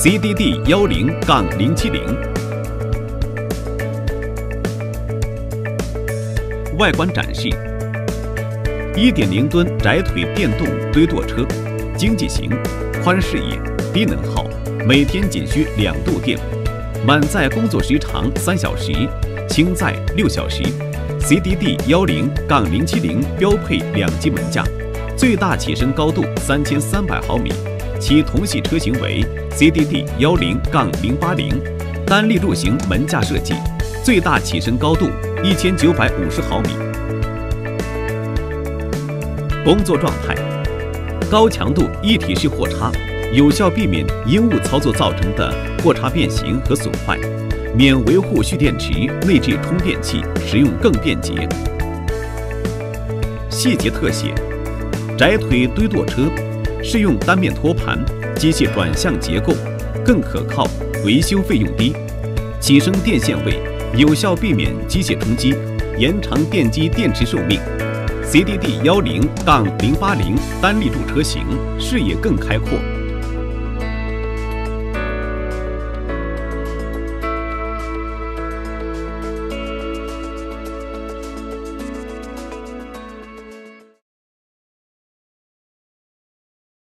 CDD10-070。外观展示：1.0吨窄腿电动堆垛车，经济型，宽视野，低能耗，每天仅需2度电，满载工作时长3小时，轻载6小时。CDD10-070标配2级门架，最大起身高度3300毫米，其同系车型为 CDD10-080单立柱型门架设计，最大起身高度1950毫米。工作状态：高强度一体式货叉，有效避免因误操作造成的货叉变形和损坏，免维护蓄电池、内置充电器，使用更便捷。细节特写：窄腿堆垛车适用单面托盘，机械转向结构，更可靠，维修费用低。起升电线位，有效避免机械冲击，延长电机电池寿命。CDD10-080单立柱车型视野更开阔，